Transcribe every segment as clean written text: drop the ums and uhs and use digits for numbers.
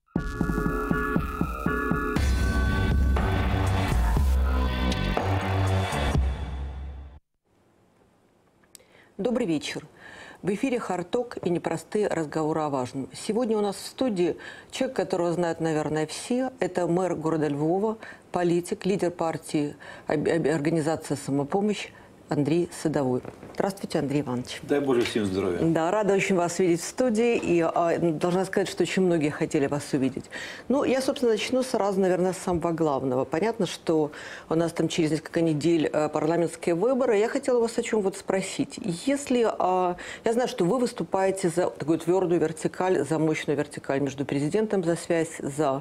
Добрый вечер. В эфире «Харток» и непростые разговоры о важном. Сегодня у нас в студии человек, которого знают, наверное, все. Это мэр города Львова, политик, лидер партии организации «Самопомощь» Андрей Садовой. Здравствуйте, Андрей Иванович. Дай Боже всем здоровья. Да, рада очень вас видеть в студии. И должна сказать, что очень многие хотели вас увидеть. Ну, я, собственно, начну сразу, наверное, с самого главного. Понятно, что у нас там через несколько недель парламентские выборы. Я хотела вас о чем вот спросить. Если я знаю, что вы выступаете за такую твердую вертикаль, за мощную вертикаль между президентом, за связь,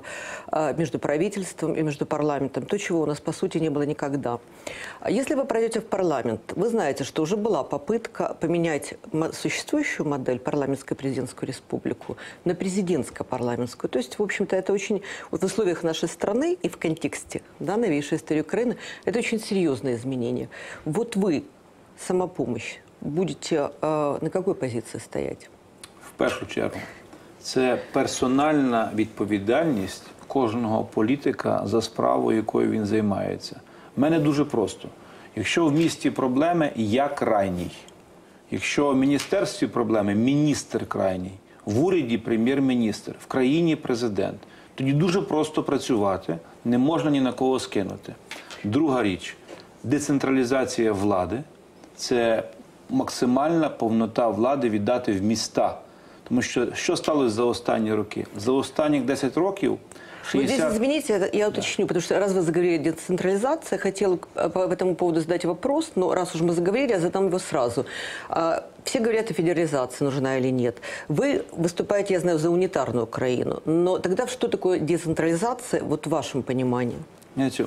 между правительством и между парламентом. То, чего у нас, по сути, не было никогда. Если вы пройдете в парламент, вы знаете, что уже была попытка поменять существующую модель парламентско-президентскую республику на президентско-парламентскую. То есть, в общем-то, это очень в условиях нашей страны и в контексте новейшей истории Украины это очень серьезные изменения. Вот вы, «Самопомощь», будете на какой позиции стоять? В першу чергу, це персональна відповідальність кожного політика за справу, якою він займається. В мене дуже просто. Якщо в місті проблеми, я крайній. Якщо в міністерстві проблеми, міністр крайній. В уряді прем'єр-міністр, в країні президент. Тоді дуже просто працювати, не можна ні на кого скинути. Друга річ – децентралізація влади. Це максимальна повнота влади віддати в міста. Тому що сталося за останні роки? За останніх 10 років 60... Здесь, извините, я уточню, потому что раз вы заговорили о децентрализации, хотела по этому поводу задать вопрос, но раз уж мы заговорили, я задам его сразу. Все говорят о федерализации, нужна или нет. Вы выступаете, я знаю, за унитарную Украину, но тогда что такое децентрализация, вот в вашем понимании? Знаете,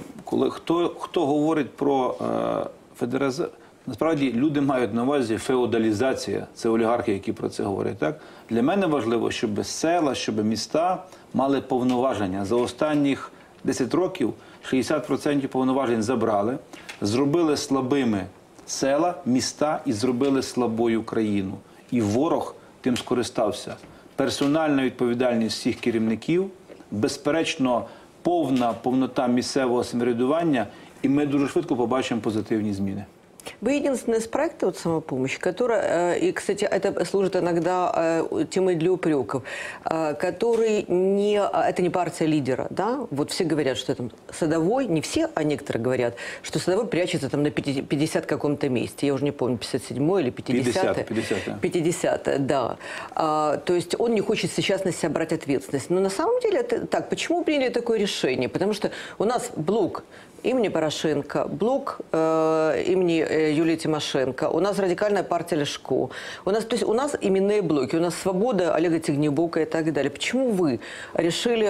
хто говорить про федералізацію, насправді люди мають на увазі феодалізація, це олігархи, які про це говорять. Так? Для мене важливо, щоб села, щоб міста мали повноваження. За останніх 10 років 60% повноважень забрали, зробили слабими села, міста і зробили слабою країну. І ворог тим скористався. Персональна відповідальність всіх керівників, безперечно, повнота місцевого самоврядування, і ми дуже швидко побачимо позитивні зміни. Вы единственный из проекта вот «Самопомощь», которая, и, кстати, это служит иногда темой для упреков, который это не партия лидера, да? Вот все говорят, что это Садовой, не все, а некоторые говорят, что Садовой прячется там на 50 каком-то месте, я уже не помню, 57-й или 50-й. 50-й, да. То есть он не хочет сейчас на себя брать ответственность. Но на самом деле это так. Почему приняли такое решение? Потому что у нас блок имени Порошенко, блок имени Юлии Тимошенко, у нас радикальная партия Ляшко, то есть у нас именные блоки, у нас свобода Олега Тягнебока и так далее. Почему вы решили,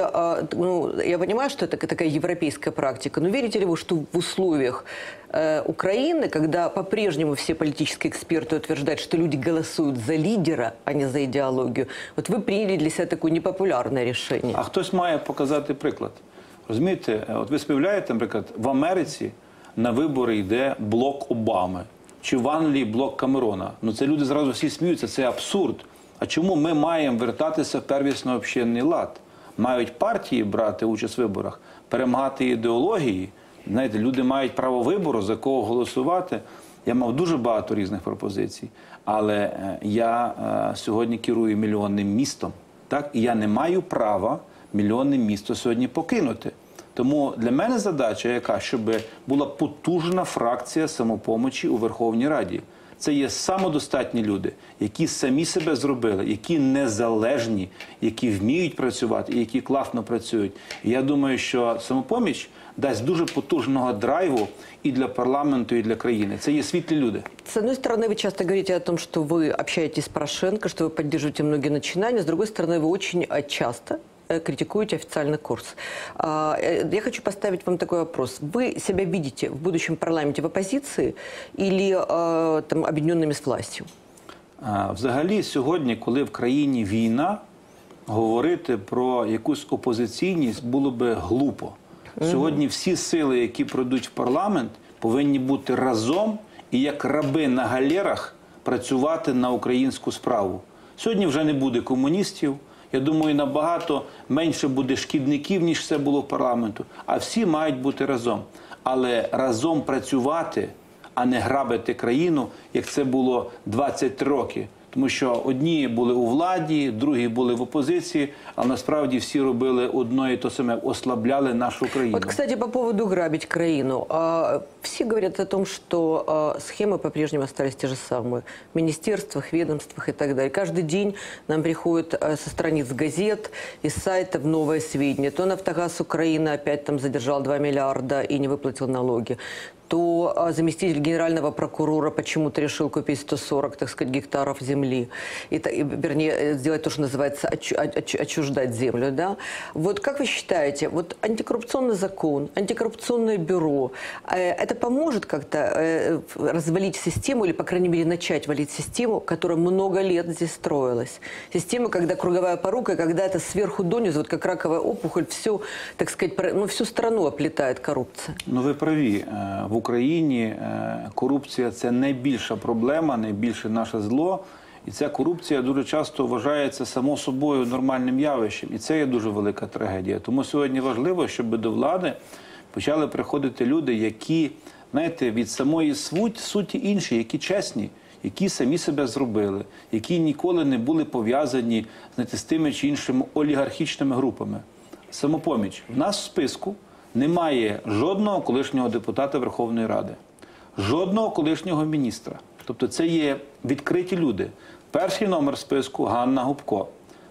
я понимаю, что это такая европейская практика, но верите ли вы, что в условиях Украины, когда по-прежнему все политические эксперты утверждают, что люди голосуют за лидера, а не за идеологию, вот вы приняли для себя такое непопулярное решение? А хтось має показати приклад. Розумієте, от ви співляєте, наприклад, в Америці на вибори йде блок Обами, чи в Англії блок Камерона. Ну це люди зразу всі сміються, це абсурд. А чому ми маємо вертатися в первісно общинний лад? Мають партії брати участь в виборах, перемагати ідеології. Знаєте, люди мають право вибору, за кого голосувати. Я мав дуже багато різних пропозицій, але я сьогодні керую мільйонним містом, так? І я не маю права мільйонне місто сьогодні покинути. Тому для мене задача яка, щоб була потужна фракція «Самопомочі» у Верховній Раді. Це є самодостатні люди, які самі себе зробили, які незалежні, які вміють працювати і які класно працюють. І я думаю, що «Самопоміч» дасть дуже потужного драйву и для парламента, и для країни. Это есть світлі люди. С одной стороны, вы часто говорите о том, что вы общаетесь с Порошенко, что вы поддерживаете многие начинания. С другой стороны, вы очень часто критикуете официальный курс. Я хочу поставить вам такой вопрос. Вы себя видите в будущем парламенте в оппозиции или там, объединенными с властью? Взагалі, сьогодні, коли в країні війна, говорити про якусь опозиційність було би глупо. Сьогодні всі сили, які прийдуть в парламент, повинні бути разом і як раби на галерах працювати на українську справу. Сьогодні вже не буде комуністів, Я думаю, набагато менше буде шкідників, ніж це було в парламенту. А всі мають бути разом. Але разом працювати, а не грабити країну, як це було 23 роки. Тому що одні були у владі, другі були в опозиції, а насправді всі робили одно і те саме, ослабляли нашу країну. Вот, кстати, по поводу грабить краину. Все говорят о том, что схемы по-прежнему остались те же самые. В министерствах, ведомствах и так далее. Каждый день нам приходят со страниц газет, из сайтов новые сведения. То «Нафтогаз Украины» опять там задержал 2 миллиарда и не выплатил налоги. То заместитель генерального прокурора почему-то решил купить 140, так сказать, гектаров земли. Вернее, сделать то, что называется отчуждать землю. Да? Вот как вы считаете, вот антикоррупционный закон, антикоррупционное бюро, это поможет как-то развалить систему или, по крайней мере, начать валить систему, которая много лет здесь строилась? Система, когда круговая порука, когда это сверху донизу, вот как раковая опухоль, всю, так сказать, ну, всю страну оплетает коррупция. Ну, ви праві. В Україні корупція – це найбільша проблема, найбільше наше зло. І ця корупція дуже часто вважається само собою нормальним явищем. І це є дуже велика трагедія. Тому сьогодні важливо, щоб до влади почали приходити люди, які, знаєте, від самої суті інші, які чесні, які самі себе зробили, які ніколи не були пов'язані, знаєте, з тими чи іншими олігархічними групами. Самопоміч. В нас в списку немає жодного колишнього депутата Верховної Ради, жодного колишнього міністра. Тобто це є відкриті люди. Перший номер списку – Ганна Гопко,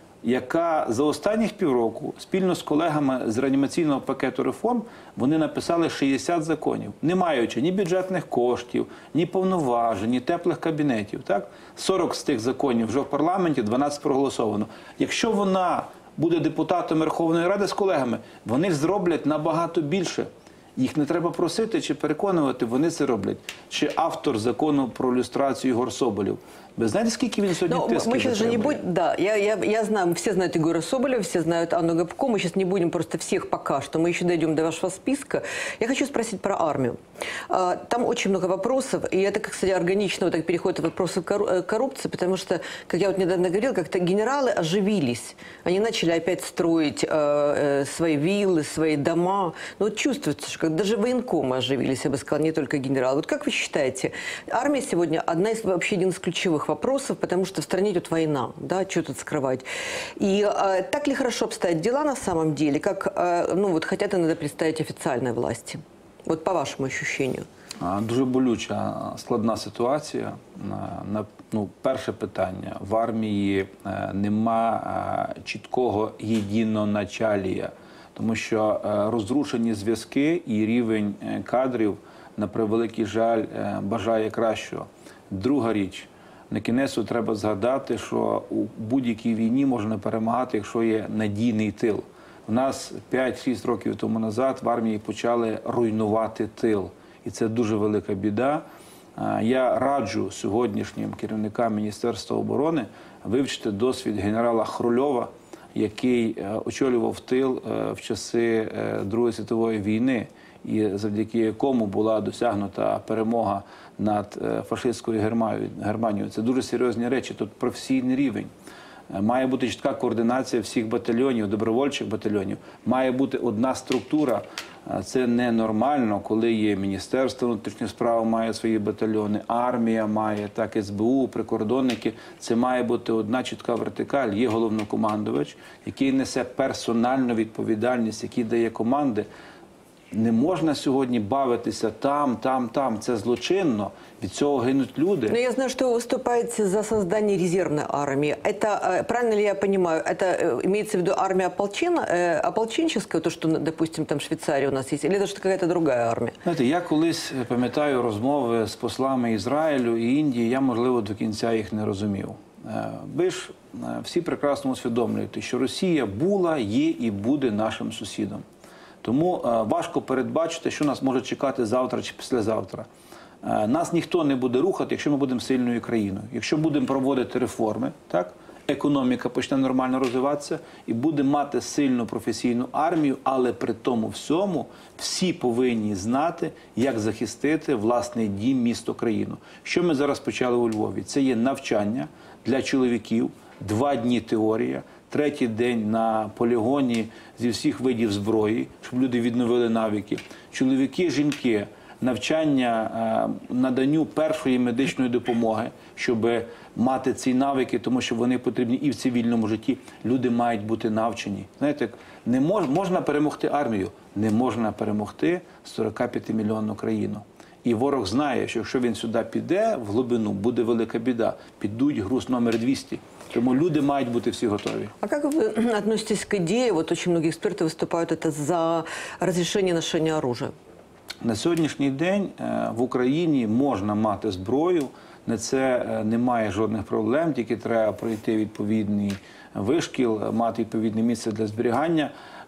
яка за останніх півроку спільно з колегами з реанімаційного пакету реформ вони написали 60 законів, не маючи ні бюджетних коштів, ні повноважень, ні теплих кабінетів. Так? 40 з тих законів вже в парламенті, 12 проголосовано. Якщо вона буде депутатом Верховної Ради з колегами, вони ж зроблять набагато більше. Їх не треба просити чи переконувати, вони це роблять. Чи автор закону про люстрацію Ігор Соболєв. Ви знаєте, скільки він сьогодні тисків? Мы сейчас же не будем... Да, я знаю, все знают Егора Соболева, все знают Анну Гопко. Мы сейчас не будем просто всех пока что. Мы еще дойдем до вашего списка. Я хочу спросить про армию. Там очень много вопросов. И это, кстати, органично вот так переходит в вопросы коррупции, потому что, как я вот недавно говорила, как-то генералы оживились. Они начали опять строить свои виллы, свои дома. Но вот чувствуется, что даже военкомы оживились, я бы сказала, не только генералы. Вот как вы считаете, армия сегодня вообще один из ключевых вопросов, потому что в стране идет война, да, что тут скрывать. И так ли хорошо обстоят дела на самом деле, как, ну, вот хотят иногда представить официальной власти? Вот по вашему ощущению. Дуже болюча, складна ситуація. Ну, перше питання. В армії нема чіткого єдиноначалія, тому що розрушені зв'язки і рівень кадрів, на превеликий жаль, бажає кращого. Друга річ. На кінець треба згадати, що у будь-якій війні можна перемагати, якщо є надійний тил. У нас 5-6 років тому назад в армії почали руйнувати тил. І це дуже велика біда. Я раджу сьогоднішнім керівникам Міністерства оборони вивчити досвід генерала Хрульова, який очолював тил в часи Другої світової війни, і завдяки якому була досягнута перемога над фашистською Германією. Це дуже серйозні речі, тут професійний рівень. Має бути чітка координація всіх батальйонів, добровольчих батальйонів. Має бути одна структура. Це ненормально, коли є Міністерство внутрішніх справ, має свої батальйони, армія має, так, СБУ, прикордонники. Це має бути одна чітка вертикаль. Є головнокомандувач, який несе персональну відповідальність, який дає команди. Не можна сьогодні бавитися там. Це злочинно. Від цього гинуть люди. Но я знаю, что вы выступаете за создание резервной армии. Это, правильно ли я понимаю, это имеется в виду армия ополченческая, то, что, допустим, там в Швейцарии у нас есть, или это что какая-то другая армия? Знаєте, я колись пам'ятаю розмови з послами Ізраїлю і Індії, я, можливо, до кінця їх не розумів. Ви ж всі прекрасно усвідомлюєте, що Росія була, є і буде нашим сусідом. Тому важко передбачити, що нас може чекати завтра чи післязавтра. Нас ніхто не буде рухати, якщо ми будемо сильною країною. Якщо будемо проводити реформи, так, економіка почне нормально розвиватися і буде мати сильну професійну армію, але при тому всьому всі повинні знати, як захистити власний дім, місто, країну. Що ми зараз почали у Львові? Це є навчання для чоловіків, 2 дні теорія, третій день на полігоні зі всіх видів зброї, щоб люди відновили навики. Чоловіки, жінки, навчання наданню першої медичної допомоги, щоб мати ці навики, тому що вони потрібні і в цивільному житті. Люди мають бути навчені. Знаєте, можна перемогти армію, не можна перемогти 45-мільйонну країну. І ворог знає, що якщо він сюди піде, в глибину, буде велика біда. Підуть груз номер 200. Тому люди мають бути всі готові. А как вы относитесь к идее, вот очень многие эксперты выступают это за разрешение ношения оружия? На сьогоднішній день в Україні можна мати зброю, на це немає жодних проблем, тільки треба пройти відповідний вишкіл, мати відповідне місце для зберігання.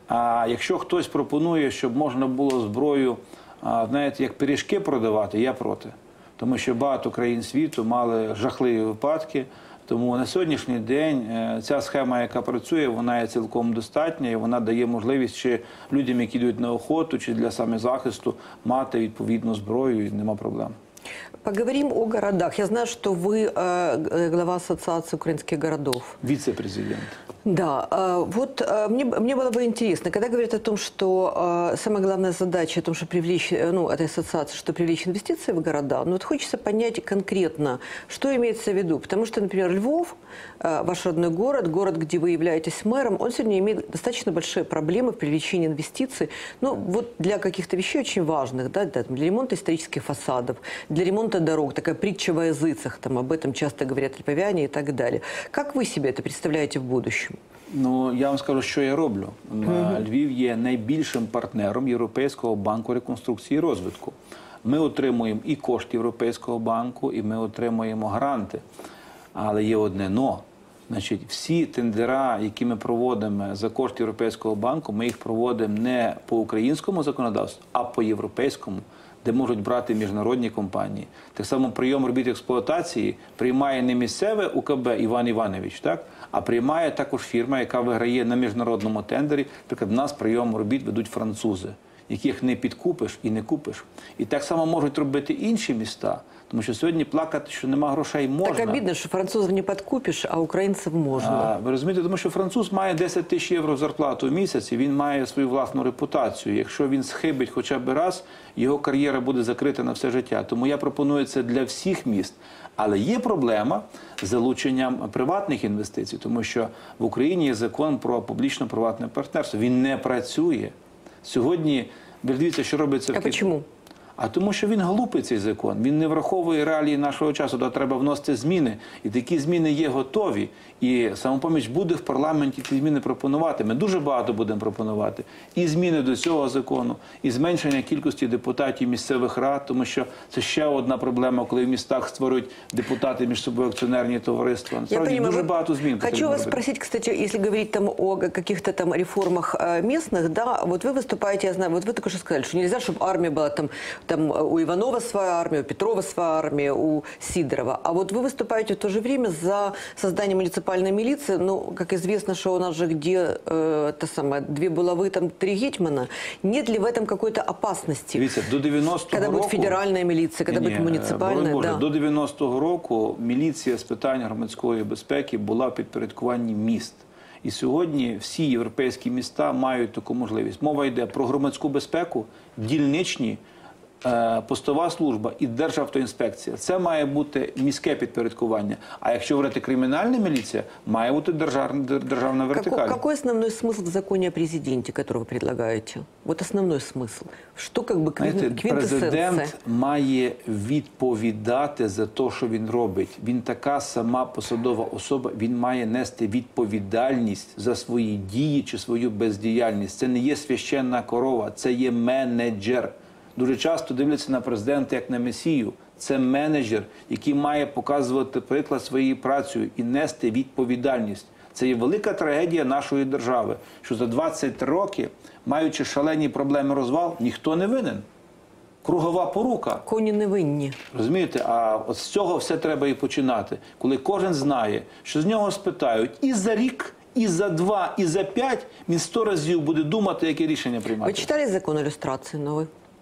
А якщо хтось пропонує, щоб можна було зброю, знаєте, як пиріжки продавати, я проти. Тому що багато країн світу мали жахливі випадки. Тому на сьогоднішній день ця схема, яка працює, вона є цілком достатня, і вона дає можливість ще людям, які йдуть на охоту чи для самозахисту, мати відповідну зброю, і нема проблем. Поговорим о городах. Я знаю, что вы глава Ассоциации украинских городов. Вице-президент. Да, вот мне было бы интересно, когда говорят о том, что самая главная задача о том, что привлечь, этой ассоциации, что привлечь инвестиции в города, но вот хочется понять конкретно, что имеется в виду. Потому что, например, Львов, ваш родной город, город, где вы являетесь мэром, он сегодня имеет достаточно большие проблемы в привлечении инвестиций, ну, вот для каких-то вещей очень важных, да, для ремонта исторических фасадов, для ремонта дорог, такая притча во языцах, там об этом часто говорят львовяне и так далее. Как вы себе это представляете в будущем? Ну, я вам скажу, що я роблю. Львів є найбільшим партнером Європейського банку реконструкції і розвитку. Ми отримуємо і кошти Європейського банку, і ми отримуємо гранти. Але є одне «но». Значить, всі тендера, які ми проводимо за кошти Європейського банку, ми їх проводимо не по українському законодавству, а по європейському, де можуть брати міжнародні компанії. Так само прийом робіт експлуатації приймає не місцеве УКБ Іван Іванович, так? А приймає також фірма, яка виграє на міжнародному тендері. Наприклад, в нас прийом робіт ведуть французи, яких не підкупиш і не купиш. І так само можуть робити інші міста. Тому що сьогодні плакати, що нема грошей, можна. Так обідно, що французів не підкупиш, а українців можна. Ви розумієте, тому що француз має 10 тисяч євро зарплату в місяць, і він має свою власну репутацію. Якщо він схибить хоча б раз, його кар'єра буде закрита на все життя. Тому я пропоную це для всіх міст. Але є проблема з залученням приватних інвестицій, тому що в Україні є закон про публічно-приватне партнерство. Він не працює. Сьогодні, ви дивіться, що робиться в Києві. А чому? А тому, що він глупий, цей закон. Він не враховує реалії нашого часу, де треба вносити зміни. І такі зміни є готові. І «Самопоміч» буде в парламенті ці зміни пропонувати. Ми дуже багато будемо пропонувати. І зміни до цього закону, і зменшення кількості депутатів місцевих рад, тому що це ще одна проблема, коли в містах створюють депутати між собою акціонерні товариства. Насправді дуже багато змін. Хочу вас спросить, кстати, если говорить там о каких-то там реформах местных, да, вот вы выступаете, я знаю, вот вы только что сказали, что нельзя, чтобы армия была там у Иванова своя армия, у Петрова своя армия, у Сидорова. А вот вы выступаете в то же время за создание муниципальной милиции. Ну, как известно, что у нас же где две булавы, там 3 гетьмана. Нет ли в этом какой-то опасности? Дивіться, до 90-го когда року... будет федеральная милиция, когда будет муниципальная, Боже, да. До 90-го року міліція з питань громадської безпеки була в підпорядкуванні міст. І сьогодні всі європейські міста мають таку можливість. Мова йде про громадську безпеку, дільничні, постова служба і Державтоінспекція. Це має бути міське підпорядкування. А якщо говорити кримінальна міліція, має бути державна вертикаль. Какой основной смысл в законе о президенте, который вы предлагаете? Вот основной смысл. Что как бы квинтэссенция? Президент має відповідати за те, що він робить. Він така сама посадова особа, він має нести відповідальність за свої дії чи свою бездіяльність. Це не є священна корова, це є менеджер. Дуже часто дивляться на президента як на месію. Це менеджер, який має показувати приклад своєю працею і нести відповідальність. Це є велика трагедія нашої держави, що за 20 років, маючи шалені проблеми розвал, ніхто не винен. Кругова порука. Коні не винні. Розумієте? А от з цього все треба і починати. Коли кожен знає, що з нього спитають і за рік, і за 2, і за 5, він 100 разів буде думати, яке рішення приймати. Ви читали закон о люстрації новий?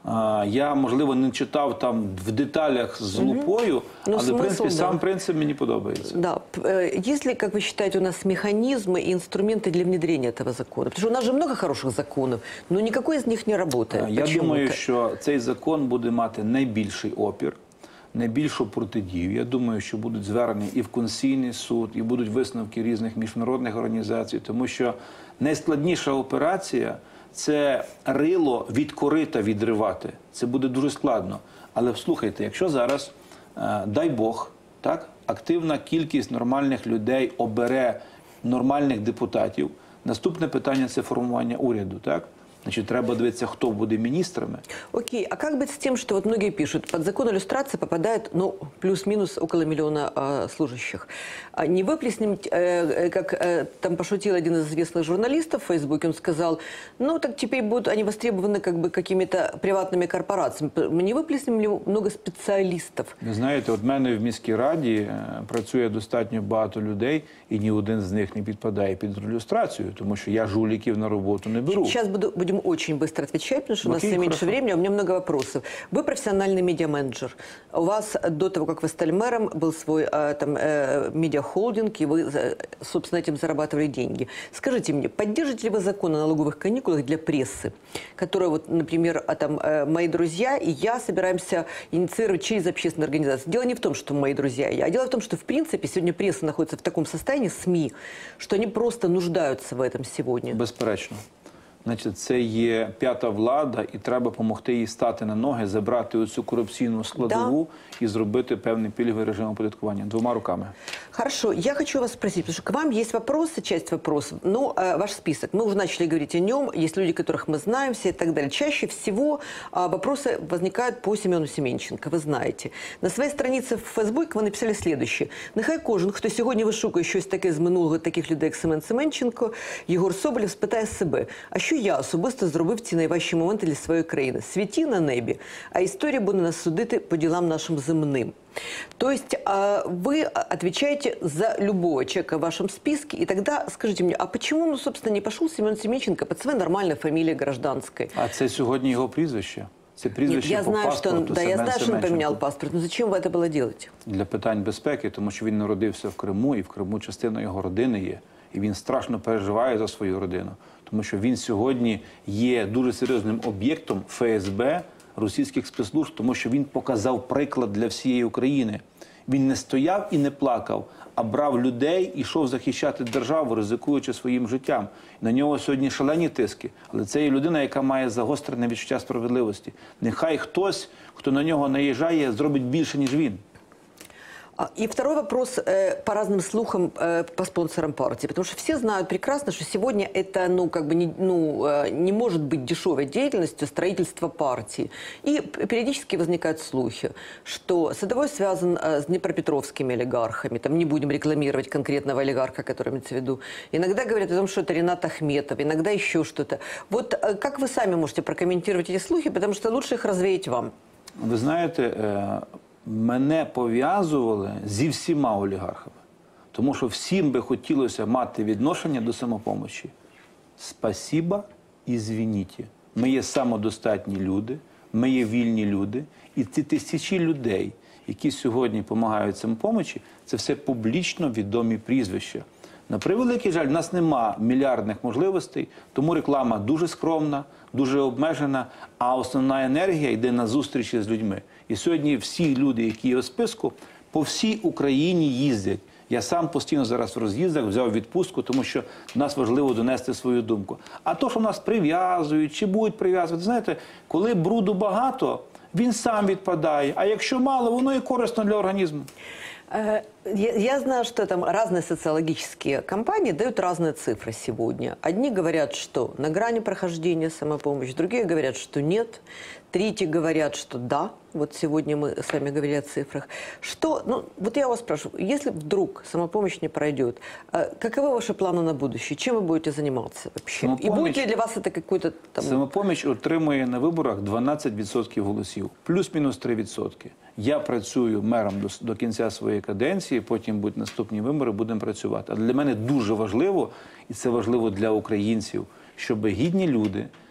Я, можливо, не читав там в деталях з лупою, але, в принципі, сам принцип мені подобається. Да. Есть ли, как вы считаете, у нас механизмы и инструменты для внедрения этого закона? Потому что у нас же много хороших законов, но никакой из них не работает. Я Почему? думаю, що цей закон буде мати найбільший опір, найбільшу протидію. Я думаю, що будуть звернення і в Конституційний суд, і будуть висновки різних міжнародних організацій, тому що найскладніша операція – це рило від корита відривати. Це буде дуже складно. Але слухайте, якщо зараз, дай Бог, так, активна кількість нормальних людей обере нормальних депутатів, наступне питання – це формування уряду, так? Значит, треба дивитися, кто будет министрами. Окей, а как быть с тем, что вот многие пишут, под закон иллюстрации попадает, ну, плюс-минус около миллиона служащих. Не выплеснем, как там пошутил один из известных журналистов в Фейсбуке, он сказал, ну, так теперь будут они востребованы как бы какими-то приватными корпорациями. Не выплеснем ли много спеціалістів? Ви знаєте, от мене в міській раді працює достатньо багато людей, і ні один з них не підпадає під ілюстрацію, тому що я жуликів на роботу не беру. Сейчас будем очень быстро отвечать, потому что у нас все меньше времени, у меня много вопросов. Вы профессиональный медиаменеджер. У вас до того, как вы стали мэром, был свой медиахолдинг, и вы, собственно, этим зарабатывали деньги. Скажите мне, поддержите ли вы закон о налоговых каникулах для прессы, которые, вот, например, мои друзья и я собираемся инициировать через общественные организации? Дело не в том, что мои друзья и я, а дело в том, что, в принципе, сегодня пресса находится в таком состоянии, СМИ, что они просто нуждаются в этом сегодня. Безперечно. Значить, це є п'ята влада, і треба допомогти їй стати на ноги, забрати оцю корупційну складову і зробити певний пільговий режим оподаткування. Двома руками. Хорошо. Я хочу вас спросить, потому что к вам есть вопросы, часть вопросов, но ваш список. Мы уже начали говорить о нем, есть люди, которых мы знаем, все и так далее. Чаще всего вопросы возникают по Семену Семенченко, вы знаете. На своей странице в Фейсбуке вы написали следующее. Нехай кожен, хто сьогодні вишукує щось таке з минулого таких людей, як Семен Семенченко, Єгор Соболєв, спитає себе, а що я особисто зробив в ці найважчі моменти для своєї країни? Світі на небі, а історія буде нас судити по ділам нашим земним. То есть вы отвечаете за любого человека в вашем списке, и тогда скажите мне, а почему, ну, собственно, не пошел Семен Семенченко под своей нормальной фамилией гражданской? А це сьогодні його прізвище? Це прізвище Нет, я по знаю, паспорту что, да, я знаю, что он поменял паспорт, но зачем вы это было делать? Для питань безпеки, тому що він народився в Криму, і в Криму частина його родини є. І він страшно переживає за свою родину, тому що він сьогодні є дуже серйозним об'єктом ФСБ, російських спецслужб, тому що він показав приклад для всієї України. Він не стояв і не плакав, а брав людей і йшов захищати державу, ризикуючи своїм життям. На нього сьогодні шалені тиски, але це є людина, яка має загострене відчуття справедливості. Нехай хтось, хто на нього наїжджає, зробить більше, ніж він. И второй вопрос по разным слухам по спонсорам партии. Потому что все знают прекрасно, что сегодня это, ну, как бы не может быть дешевой деятельностью строительства партии. И периодически возникают слухи, что Садовой связан с днепропетровскими олигархами. Там не будем рекламировать конкретного олигарха, который имеется в виду. Иногда говорят о том, что это Ренат Ахметов, иногда еще что-то. Вот как вы сами можете прокомментировать эти слухи, потому что лучше их развеять вам? Ви знаєте, мене пов'язували зі всіма олігархами. Тому що всім би хотілося мати відношення до самопомочі. Спасіба і звініть. Ми є самодостатні люди, ми є вільні люди. І ці тисячі людей, які сьогодні допомагають самопомочі, це все публічно відомі прізвища. На превеликий жаль, в нас нема мільярдних можливостей, тому реклама дуже скромна, дуже обмежена, а основна енергія йде на зустрічі з людьми. І сьогодні всі люди, які є у списку, по всій Україні їздять. Я сам постійно зараз в роз'їздах взяв відпустку, тому що в нас важливо донести свою думку. А то, що нас прив'язують, чи будуть прив'язувати, знаєте, коли бруду багато, він сам відпадає, а якщо мало, воно і корисно для організму. Я знаю, что там разные социологические компании дают разные цифры сегодня. Одни говорят, что на грани прохождения самопомощь, другие говорят, что нет, третьи говорят, что да. Вот сегодня мы с вами говорили о цифрах. Что, ну, вот я вас спрашиваю, если вдруг самопомощь не пройдет, каковы ваши планы на будущее? Чем вы будете заниматься вообще? И будет ли для вас это какой-то там... Самопоміч отримує на виборах 12% голосів, плюс-мінус 3%. Я працюю мером до кінця своєї каденції, потім будуть наступні вибори, будемо працювати. А для мене дуже важливо, і це важливо для українців, щоб гідні люди,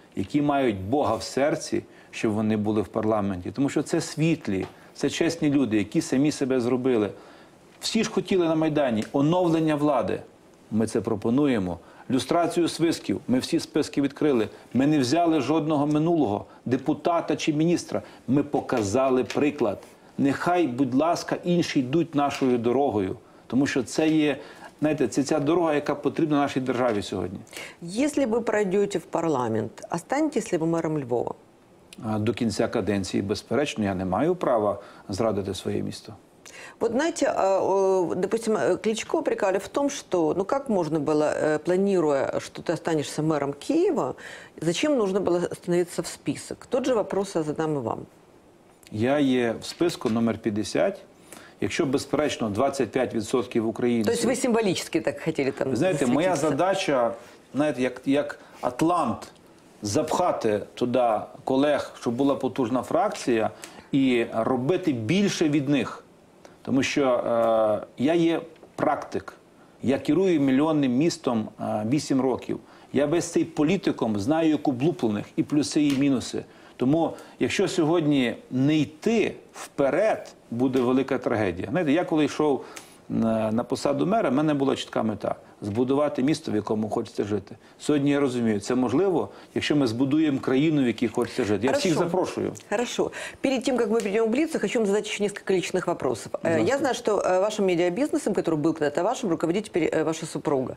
які мають Бога в серці, щоб вони були в парламенті. Тому що це світлі, це чесні люди, які самі себе зробили. Всі ж хотіли на Майдані оновлення влади. Ми це пропонуємо. Люстрацію списків. Ми всі списки відкрили. Ми не взяли жодного минулого депутата чи міністра. Ми показали приклад. Нехай, будь ласка, інші йдуть нашою дорогою. Тому що це є, знаєте, це ця дорога, яка потрібна нашій державі сьогодні. Если вы пройдете в парламент, останетесь ли вы мэром Львова? До кінця каденції, безперечно, я не маю права зрадити своє місто. Вот знаете, допустим, Кличко упрекали в том, что, ну как можно было, планируя, что ты останешься мэром Киева, зачем нужно было становиться в список? Тот же вопрос я задам и вам. Я є в списку номер 50. Якщо, безперечно, 25% українців... То есть вы символически так хотели там... Ви знаєте, моя засветиться? задача, знаєте, як Атлант, запхати туди колег, щоб була потужна фракція, і робити більше від них. Тому що я є практик. Я керую мільйонним містом 8 років. Я весь цей політиком знаю, як облуплених, і плюси, і мінуси. Тому, якщо сьогодні не йти вперед, буде велика трагедія. Знаєте, я коли йшов на посаду мера, в мене була чітка мета – збудувати місто, в якому хочеться жити. Сьогодні я розумію, це можливо, якщо ми збудуємо країну, в якій хочеться жити. Я всіх запрошую. Хорошо. Перед тем, как мы перейдем к Блицу, хочу вам задать еще несколько личных вопросов. Я знаю, что вашим медиабизнесом, который был когда-то вашим, руководит теперь ваша супруга.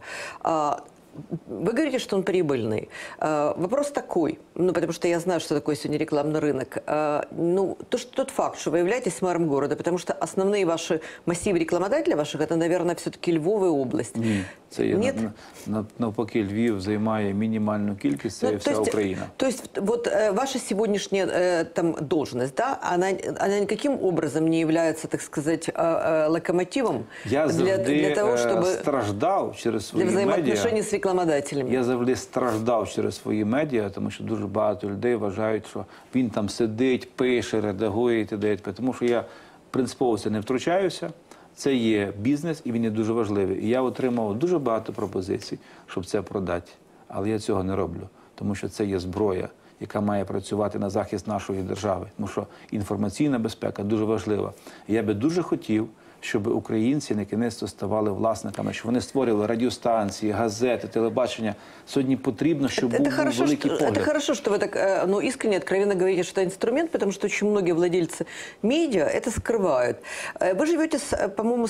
Вы говорите, что он прибыльный. Вопрос такой, ну, потому что я знаю, что такое сегодня рекламный рынок. Ну, тот факт, что вы являетесь мэром города, потому что основные ваши массивы рекламодателей ваших, это, наверное, все-таки Львов и область. Ні, це є, Нет? навпаки, Львів займає мінімальну кількість, це вся Україна. То есть вот ваша сегодняшняя там должность, да, она никаким образом не является, так сказать, локомотивом Я для того, чтобы... страждав через свої для взаимоотношений медіа. с рекламодателями. Я завжди страждав через свої медіа, тому що дуже багато людей вважають, що він там сидить, пише, редагує і т.д. Тому що я принципово це не втручаюся. Це є бізнес, і він є дуже важливий. І я отримав дуже багато пропозицій, щоб це продати. Але я цього не роблю, тому що це є зброя, яка має працювати на захист нашої держави. Тому що інформаційна безпека дуже важлива. І я би дуже хотів, щоб українці на кінець ставали власниками, щоб вони створювали радіостанції, газети, телебачення. Сьогодні потрібно, щоб був великий погляд. Это хорошо, что вы так искренне, откровенно говорите, что это инструмент, потому что очень многие владельцы медиа это скрывают. Вы живете, по-моему,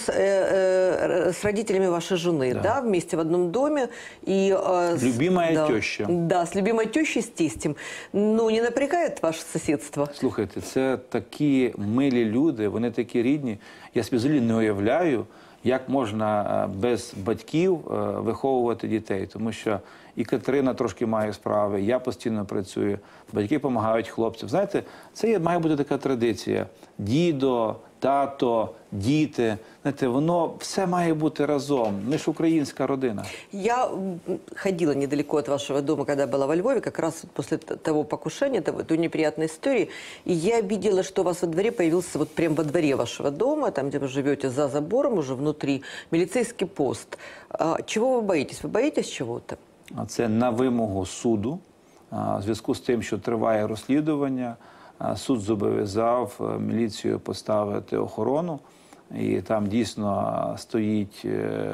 с родителями вашей жены, да, вместе в одном доме. И, любимая теща. Да, с любимой тещей, с тестем. Ну, не напрягает ваше соседство? Слухайте, це такі милі люди, вони такі рідні. Я собі взагалі не уявляю, як можна без батьків виховувати дітей. Тому що і Катерина трошки має справи, я постійно працюю, батьки допомагають хлопцям. Знаєте, це має бути така традиція. Дідо, тато, діти. Знаєте, воно все має бути разом. Ми ж українська родина. Я ходила недалеко от вашего дома, когда была во Львове, как раз после того покушения, той неприятной истории. И я видела, что у вас во дворе появился, вот прямо во дворе вашего дома, там, где вы живете за забором, уже внутри, милицейский пост. Чего вы боитесь? Вы боитесь чего-то? Це на вимогу суду. В зв'язку з тим, що триває розслідування, суд зобов'язав міліцію поставити охорону. І там дійсно стоїть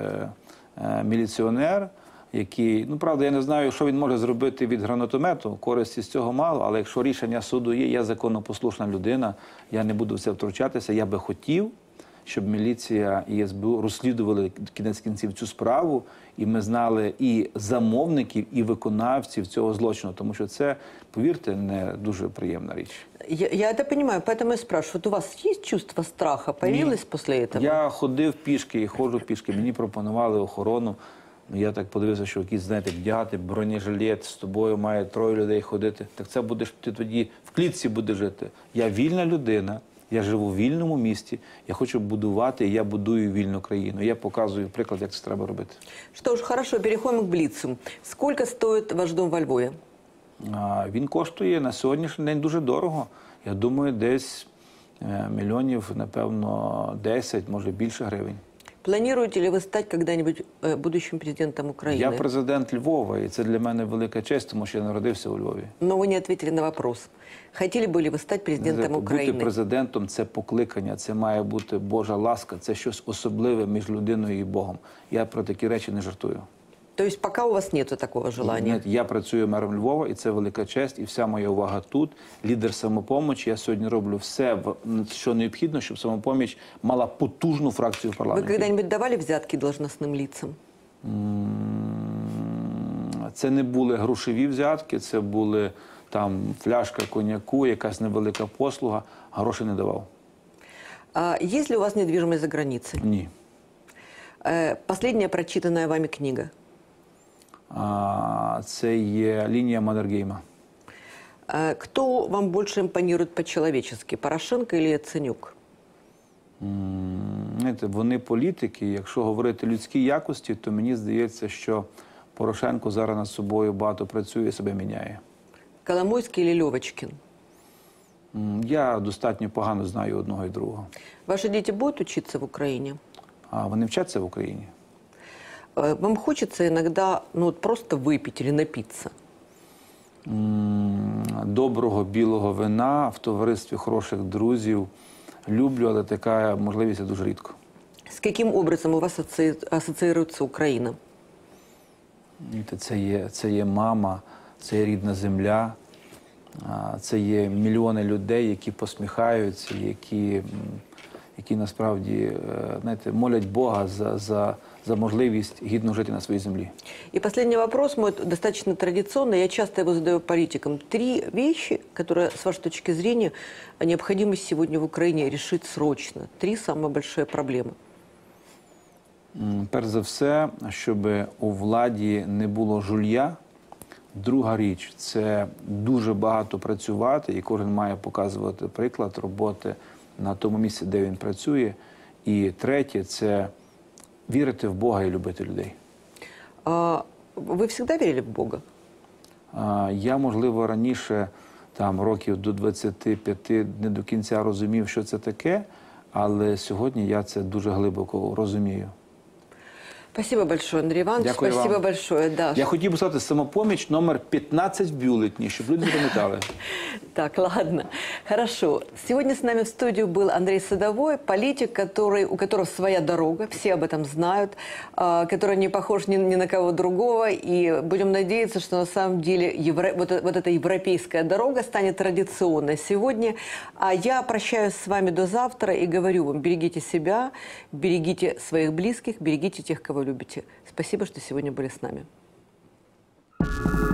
міліціонер, який, ну, правда, я не знаю, що він може зробити від гранатомету, користі з цього мало, але якщо рішення суду є, я законопослушна людина, я не буду в це втручатися, я би хотів, щоб міліція і СБУ розслідували кінець кінців цю справу, і ми знали і замовників, і виконавців цього злочину, тому що це, повірте, не дуже приємна річ. Я это понимаю, поэтому я спрашиваю, вот у вас есть чувство страха, появилось после этого? Я ходив пішки і ходжу пішки, мені пропонували охорону. Я так подивився, що якісь, знаєте, вдягати бронежилет, з тобою має 3 людей ходити. Так це будеш, ти тоді в клітці будеш жити. Я вільна людина, я живу в вільному місті, я хочу будувати, і я будую вільну країну. Я показую приклад, як це треба робити. Что ж, хорошо, переходим к Блицу. Сколько стоит ваш дом во Львове? Він коштує на сьогоднішній день дуже дорого. Я думаю, десь мільйонів, напевно, 10, може більше гривень. Планируете ли вы стать когда-нибудь будущим президентом Украины? Я президент Львова, і це для мене велика честь, тому що я народився у Львові. Но вы не ответили на вопрос. Хотели бы ли вы стать президентом Бути Украины? президентом – це покликання, це має бути Божа ласка, це щось особливе між людиною і Богом. Я про такі речі не жартую. То есть пока у вас нет такого желания? Ні, я працюю мером Львова, і це велика честь, і вся моя увага тут. Лідер «Самопомочі». Я сьогодні роблю все, що необхідно, щоб «Самопоміч» мала потужну фракцію в Вы парламенті. когда-нибудь давали взятки должностным лицам? Це не були грошові взятки, це були там фляжка коньяку, якась невелика послуга. Грошей не давав. Есть ли у вас недвижимость за границей? Ні. Последняя прочитанная вами книга? Це є лінія Маннергейма. Кто вам больше импонирует по-человечески, Порошенко или Яценюк? Знаєте, вони політики. Якщо говорити людські якості, то мені здається, що Порошенко зараз над собою багато працює і себе міняє. Коломойский или Левочкин? Я достатньо погано знаю одного і другого. Ваши дети будут учиться в Украине? А вони вчаться в Україні? Вам хочется иногда просто выпить или напиться? Доброго білого вина в товаристві хороших друзів люблю, але така можливість дуже рідко. С каким образом у вас ассоциируется Украина? Це є мама, це є рідна земля, це є мільйони людей, які посміхаються, які насправді, знаєте, молять Бога за можливість гідно жити на своїй землі. И последний вопрос мой достаточно традиционный. Я часто его задаю политикам. 3 вещи, которые, с вашей точки зрения, необходимо сегодня в Украине решить срочно. 3 самые большие проблемы. Перш за все, щоб у владі не було жулья. Друга річ – це дуже багато працювати, і кожен має показувати приклад роботи на тому місці, де він працює. І третє – це вірити в Бога і любити людей. Вы всегда верили в Бога? Я, можливо, раніше, років до 25, не до кінця розумів, що це таке, але сьогодні я це дуже глибоко розумію. Спасибо большое, Андрей Иванович. Дякую Спасибо вам. большое. Да. Я хотів би сказати «Самопоміч» номер 15 в бюлетні, щоб люди запам'ятали. Так, ладно. Хорошо. Сегодня с нами в студии был Андрей Садовой, политик, у которого своя дорога, все об этом знают, который не похож ни на кого другого. И будем надеяться, что на самом деле вот эта европейская дорога станет традиционной сегодня. А я прощаюсь с вами до завтра и говорю вам, берегите себя, берегите своих близких, берегите тех, кого любите. Спасибо, что сегодня были с нами.